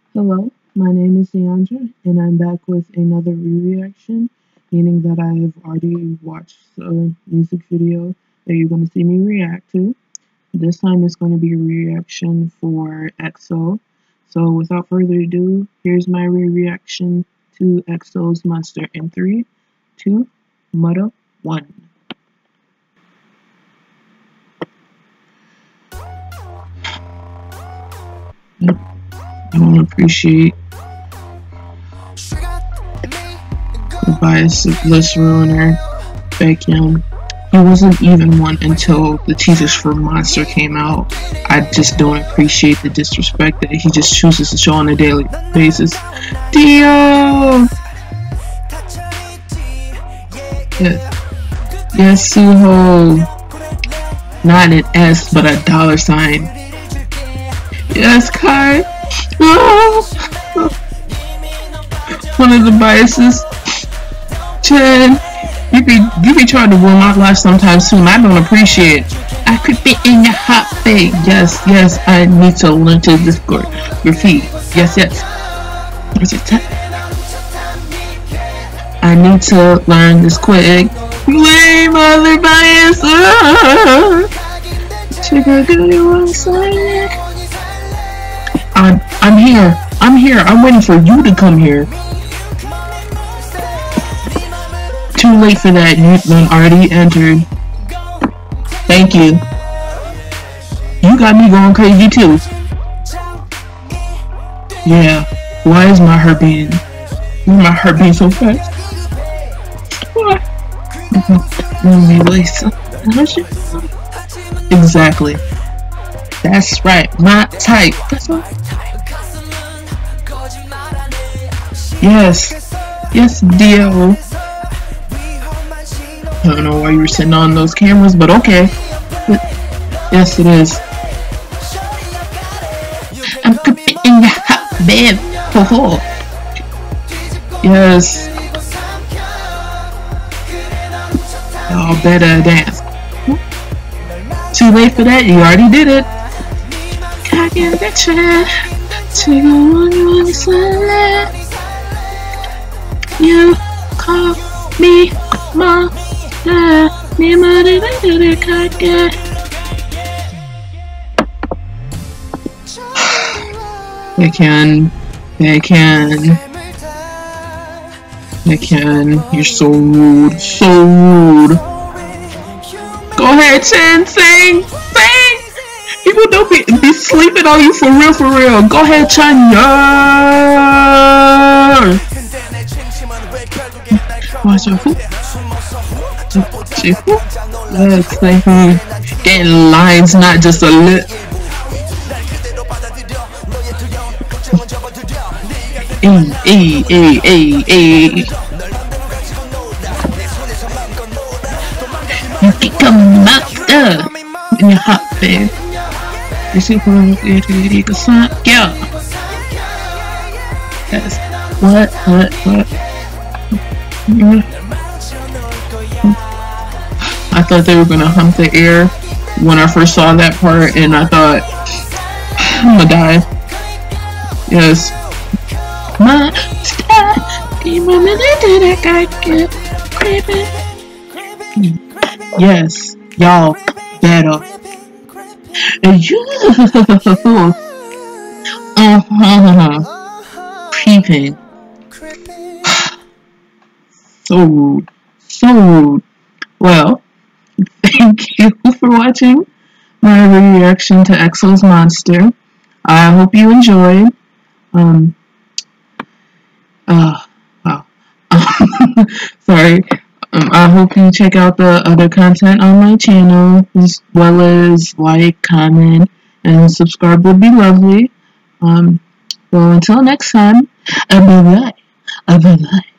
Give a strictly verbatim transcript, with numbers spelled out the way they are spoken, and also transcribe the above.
Hello, my name is Deandra, and I'm back with another re-reaction, meaning that I have already watched a music video that you're going to see me react to. This time it's going to be a reaction for EXO. So without further ado, here's my re-reaction to EXO's Monster in three, two, Mudda, one. I don't appreciate the bias list ruiner, Baekhyun. He wasn't even one until the teasers for Monster came out. I just don't appreciate the disrespect that he just chooses to show on a daily basis. Dio! Yes, yes, Suho. Not an S, but a dollar sign. Yes, Kai. Oh. One of the biases. Chen. You be you be trying to ruin my life sometimes soon. I don't appreciate it. I could be in your hot bag. Yes, yes. I need to learn to Discord your feet. Yes, yes. I need to learn this quick. Lame other bias. I'm I'm here. I'm here. I'm waiting for you to come here. Too late for that. You've already entered. Thank you. You got me going crazy too. Yeah. Why is my heart beating? Why is my heart beating so fast? What? Exactly. That's right. My type. That's what. Yes. Yes, Dio. I don't know why you were sitting on those cameras, but okay. But yes, it is. I'm creeping in your hot bed. Ho ho. Yes. Y'all better dance. Too late for that. You already did it. I can bet you. Take on you on the sunlight. You call me my. They can, they can, they can. You're so rude, so rude. Go ahead, Chen, sing, sing. People don't be, be sleeping on you for real, for real. Go ahead, Chen. Yeah. Watch your foot. Yes, thank you. Getting lines, not just a lip. Ay, ay, ay, ay, ay. You can come back up in your hot bed. You see what yeah. Yes. What, what, what? I thought they were gonna hump the air when I first saw that part, and I thought I'm gonna die. Yes. My yes, y'all better. You uh-huh. Creeping. So rude. So rude. Well, thank you for watching my reaction to EXO's Monster. I hope you enjoyed. Um, uh, wow. Sorry. Um, I hope you check out the other content on my channel, as well as like, comment, and subscribe would be lovely. Um, well, until next time, I'll be right. I'll be right.